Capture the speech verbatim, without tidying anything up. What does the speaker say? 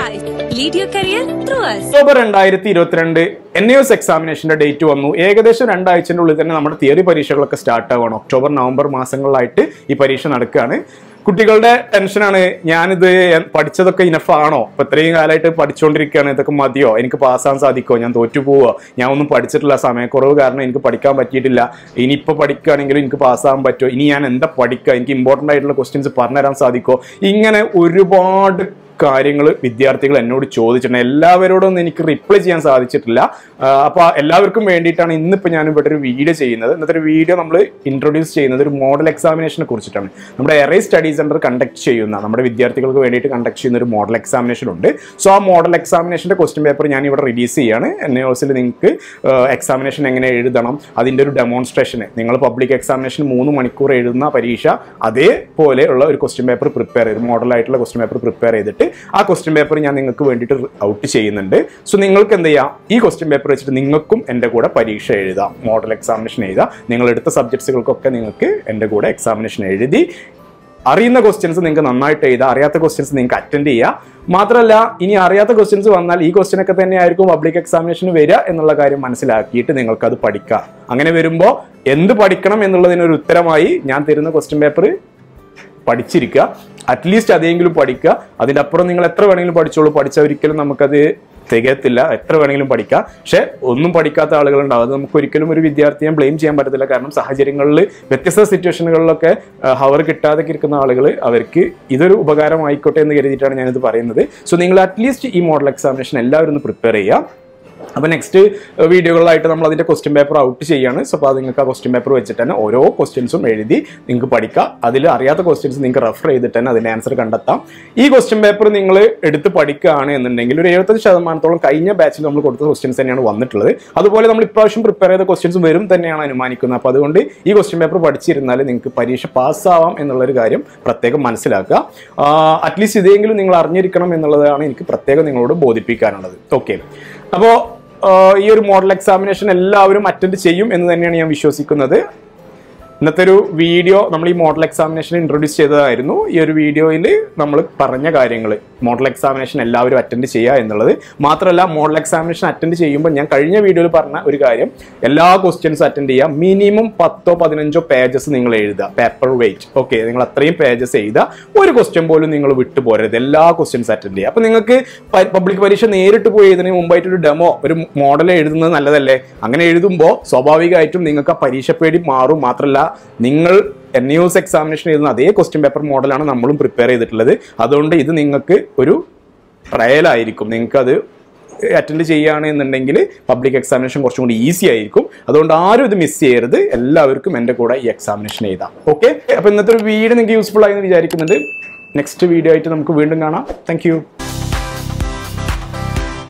wise. Lead your career through us. October twenty twenty-two N I O S examination date വന്നു. ഏകദേശം രണ്ടാഴ്ചയുടെ ഉള്ളിൽ തന്നെ നമ്മുടെ തിയറി പരീക്ഷകളൊക്കെ സ്റ്റാർട്ട് ആവുകയാണ്. ഒക്ടോബർ നവംബർ മാസങ്ങളിലായിട്ട് ഈ പരീക്ഷ നടക്കുകയാണ്. കുട്ടികളുടെ ടെൻഷനാണ്, ഞാനിത് പഠിച്ചതൊക്കെ ഇനഫ് ആണോ, ഇപ്പൊ ഇത്രയും കാലമായിട്ട് പഠിച്ചുകൊണ്ടിരിക്കുകയാണ്, ഇതൊക്കെ മതിയോ, എനിക്ക് പാസ്സാൻ സാധിക്കുമോ, ഞാൻ തോറ്റു പോവോ, ഞാൻ ഒന്നും പഠിച്ചിട്ടില്ല, സമയക്കുറവ് കാരണം എനിക്ക് പഠിക്കാൻ പറ്റിയിട്ടില്ല, ഇനിയിപ്പോൾ പഠിക്കുകയാണെങ്കിലും എനിക്ക് പാസ്സാകാൻ പറ്റുമോ, ഇനി ഞാൻ എന്താ പഠിക്കുക, എനിക്ക് ഇമ്പോർട്ടൻ്റ് ആയിട്ടുള്ള ക്വസ്റ്റ്യൻസ് പറഞ്ഞുതരാൻ സാധിക്കുമോ, ഇങ്ങനെ ഒരുപാട് കാര്യങ്ങൾ വിദ്യാർത്ഥികൾ എന്നോട് ചോദിച്ചിട്ടുണ്ട്. എല്ലാവരോടും എനിക്ക് റിപ്ലൈ ചെയ്യാൻ സാധിച്ചിട്ടില്ല. അപ്പോൾ എല്ലാവർക്കും വേണ്ടിയിട്ടാണ് ഇന്നിപ്പോൾ ഞാൻ ഇവിടെ ഒരു വീഡിയോ ചെയ്യുന്നത്. ഇന്നത്തെ ഒരു വീഡിയോ നമ്മൾ ഇൻട്രൊഡ്യൂസ് ചെയ്യുന്നത് ഒരു മോഡൽ എക്സാമിനേഷനെ കുറിച്ചിട്ടാണ്. നമ്മുടെ എറൈ സ്റ്റഡി സെന്റർ കണ്ടക്ട് ചെയ്യുന്ന, നമ്മുടെ വിദ്യാർത്ഥികൾക്ക് വേണ്ടിയിട്ട് കണ്ടക്ട് ചെയ്യുന്ന ഒരു മോഡൽ എക്സാമിനേഷൻ ഉണ്ട്. സോ ആ മോഡൽ എക്സാമിനേഷൻ്റെ ക്വസ്റ്റ്യൻ പേപ്പർ ഞാൻ ഇവിടെ റിലീസ് ചെയ്യാണ്. എൻ ഐ ഒസിൽ നിങ്ങൾക്ക് എക്സാമിനേഷൻ എങ്ങനെ എഴുതണം, അതിൻ്റെ ഒരു ഡെമോൺസ്ട്രേഷന്, നിങ്ങൾ പബ്ലിക് എക്സാമിനേഷൻ മൂന്ന് മണിക്കൂർ എഴുതുന്ന പരീക്ഷ അതേപോലെയുള്ള ഒരു ക്വസ്റ്റ്യൻ പേപ്പർ പ്രിപ്പയർ ചെയ്ത്, മോഡലായിട്ടുള്ള ക്വസ്റ്റ്യൻ പേപ്പർ പ്രിപ്പയർ ചെയ്തിട്ട് ആ ക്വസ്റ്റ്യൻ പേപ്പർ ഞാൻ നിങ്ങൾക്ക് വേണ്ടിയിട്ട് ഔട്ട് ചെയ്യുന്നുണ്ട്. സോ നിങ്ങൾക്ക് എന്ത് ചെയ്യാം, ഈ ക്വസ്റ്റ്യൻ പേപ്പർ വെച്ചിട്ട് നിങ്ങൾക്കും എൻ്റെ കൂടെ പരീക്ഷ എഴുതാം, മോഡൽ എക്സാമിനേഷൻ എഴുതാം. നിങ്ങൾ എടുത്ത സബ്ജക്ട്സുകൾക്കൊക്കെ നിങ്ങൾക്ക് എൻ്റെ കൂടെ എക്സാമിനേഷൻ എഴുതി അറിയുന്ന ക്വസ്റ്റ്യൻസ് നിങ്ങൾക്ക് നന്നായിട്ട് എഴുതാം, അറിയാത്ത ക്വസ്റ്റ്യൻസ് നിങ്ങൾക്ക് അറ്റൻഡ് ചെയ്യാം. മാത്രമല്ല, ഇനി അറിയാത്ത ക്വസ്റ്റ്യൻസ് വന്നാൽ ഈ ക്വസ്റ്റ്യനൊക്കെ തന്നെയായിരിക്കും പബ്ലിക് എക്സാമിനേഷന് വരിക എന്നുള്ള കാര്യം മനസ്സിലാക്കിയിട്ട് നിങ്ങൾക്കത് പഠിക്കാം. അങ്ങനെ വരുമ്പോൾ എന്ത് പഠിക്കണം എന്നുള്ളതിനൊരു ഉത്തരമായി ഞാൻ തരുന്ന ക്വസ്റ്റ്യൻ പേപ്പർ പഠിച്ചിരിക്കുക, അറ്റ്ലീസ്റ്റ് അതെങ്കിലും പഠിക്കുക. അതിൻ്റെ അപ്പുറം നിങ്ങൾ എത്ര വേണമെങ്കിലും പഠിച്ചോളൂ, പഠിച്ചാൽ ഒരിക്കലും നമുക്കത് തികയത്തില്ല, എത്ര വേണമെങ്കിലും പഠിക്കാം. പക്ഷെ ഒന്നും പഠിക്കാത്ത ആളുകളുണ്ടാവും, അത് നമുക്ക് ഒരിക്കലും ഒരു വിദ്യാർത്ഥിയെ ബ്ലെയിം ചെയ്യാൻ പറ്റത്തില്ല. കാരണം സാഹചര്യങ്ങളിൽ, വ്യത്യസ്ത സിറ്റുവേഷനുകളിലൊക്കെ ഹവർ കിട്ടാതെ ഇരിക്കുന്ന ആളുകൾ, അവർക്ക് ഇതൊരു ഉപകാരമായിക്കോട്ടെ എന്ന് കരുതിയിട്ടാണ് ഞാനിത് പറയുന്നത്. സോ നിങ്ങൾ അറ്റ്ലീസ്റ്റ് ഈ മോഡൽ എക്സാമിനേഷൻ എല്ലാവരും ഒന്ന് പ്രിപ്പയർ ചെയ്യുക. അപ്പോൾ നെക്സ്റ്റ് വീഡിയോകളിലായിട്ട് നമ്മൾ അതിൻ്റെ ക്വസ്റ്റ്യൻ പേപ്പർ ഔട്ട് ചെയ്യാണ്. സോ അപ്പോൾ അത് നിങ്ങൾക്ക് ആ ക്വസ്റ്റ്യൻ പേപ്പർ വെച്ചിട്ട് തന്നെ ഓരോ ക്വസ്റ്റ്യൻസും എഴുതി നിങ്ങൾക്ക് പഠിക്കാം. അതിൽ അറിയാത്ത ക്വസ്റ്റ്യൻസ് നിങ്ങൾക്ക് റെഫർ ചെയ്തിട്ട് തന്നെ അതിൻ്റെ ആൻസർ കണ്ടെത്താം. ഈ ക്വസ്റ്റ്യൻ പേപ്പർ നിങ്ങൾ എടുത്ത് പഠിക്കുകയാണ് എന്നുണ്ടെങ്കിൽ ഒരു എഴുപത്തഞ്ച് ശതമാനത്തോളം കഴിഞ്ഞ ബാച്ചിൽ നമ്മൾ കൊടുത്ത ക്വസ്റ്റ്യൻസ് തന്നെയാണ് വന്നിട്ടുള്ളത്. അതുപോലെ നമ്മൾ ഇപ്രാവശ്യം പ്രിപ്പയർ ചെയ്ത ക്വസ്റ്റ്യൻസ് വരും തന്നെയാണ് അനുമാനിക്കുന്നത്. അപ്പോൾ അതുകൊണ്ട് ഈ ക്വസ്റ്റ്യൻ പേപ്പർ പഠിച്ചിരുന്നാൽ നിങ്ങൾക്ക് പരീക്ഷ പാസ്സാവാം എന്നുള്ളൊരു കാര്യം പ്രത്യേകം മനസ്സിലാക്കുക. അറ്റ്ലീസ്റ്റ് ഇതെങ്കിലും നിങ്ങൾ അറിഞ്ഞിരിക്കണം എന്നുള്ളതാണ് എനിക്ക് പ്രത്യേകം നിങ്ങളോട് ബോധിപ്പിക്കാനുള്ളത്. ഓക്കെ, അപ്പോൾ ഈ ഒരു മോഡൽ എക്സാമിനേഷൻ എല്ലാവരും അറ്റൻഡ് ചെയ്യും എന്ന് തന്നെയാണ് ഞാൻ വിശ്വസിക്കുന്നത്. ഇന്നത്തെ ഒരു വീഡിയോ നമ്മൾ ഈ മോഡൽ എക്സാമിനേഷൻ ഇൻട്രൊഡ്യൂസ് ചെയ്തതായിരുന്നു. ഈ ഒരു വീഡിയോയിൽ നമ്മൾ പറഞ്ഞ കാര്യങ്ങൾ, മോഡൽ എക്സാമിനേഷൻ എല്ലാവരും അറ്റൻഡ് ചെയ്യുക എന്നുള്ളത് മാത്രമല്ല, മോഡൽ എക്സാമിനേഷൻ അറ്റൻഡ് ചെയ്യുമ്പോൾ ഞാൻ കഴിഞ്ഞ വീഡിയോയിൽ പറഞ്ഞ ഒരു കാര്യം, എല്ലാ ക്വസ്റ്റ്യൻസും അറ്റൻഡ് ചെയ്യുക. മിനിമം പത്തോ പതിനഞ്ചോ പേജസ് നിങ്ങൾ എഴുതുക, പേപ്പർ വെയിറ്റ്. ഓക്കെ, നിങ്ങൾ അത്രയും പേജസ് എഴുതുക, ഒരു ക്വസ്റ്റ്യൻ പോലും നിങ്ങൾ വിട്ടു പോരരുത്, എല്ലാ ക്വസ്റ്റ്യൻസ് അറ്റൻഡ് ചെയ്യുക. അപ്പോൾ നിങ്ങൾക്ക് പബ്ലിക് പരീക്ഷ നേരിട്ട് പോയി എഴുതുന്നതിന് മുമ്പായിട്ട് ഒരു ഡെമോ, ഒരു മോഡൽ എഴുതുന്നത് നല്ലതല്ലേ? അങ്ങനെ എഴുതുമ്പോൾ സ്വാഭാവികമായിട്ടും നിങ്ങൾക്ക് ആ പരീക്ഷ പേടി മാറും. മാത്രമല്ല, നിങ്ങൾ N I O S examination എഴുതുന്ന അതേ ക്വസ്റ്റ്യൻ പേപ്പർ മോഡലാണ് നമ്മളും പ്രിപ്പയർ ചെയ്തിട്ടുള്ളത്. അതുകൊണ്ട് ഇത് നിങ്ങൾക്ക് ഒരു ട്രയലായിരിക്കും. നിങ്ങൾക്കത് അറ്റൻഡ് ചെയ്യുകയാണ് എന്നുണ്ടെങ്കിൽ പബ്ലിക് എക്സാമിനേഷൻ കുറച്ചും കൂടി ഈസി ആയിരിക്കും. അതുകൊണ്ട് ആരും ഇത് മിസ് ചെയ്യരുത്, എല്ലാവർക്കും എൻ്റെ കൂടെ ഈ എക്സാമിനേഷൻ എഴുതാം. ഓക്കെ, അപ്പോൾ ഇന്നത്തെ ഒരു വീഡിയോ നിങ്ങൾക്ക് യൂസ്ഫുൾ ആയെന്ന് വിചാരിക്കുന്നുണ്ട്. നെക്സ്റ്റ് വീഡിയോ ആയിട്ട് നമുക്ക് വീണ്ടും കാണാം. താങ്ക്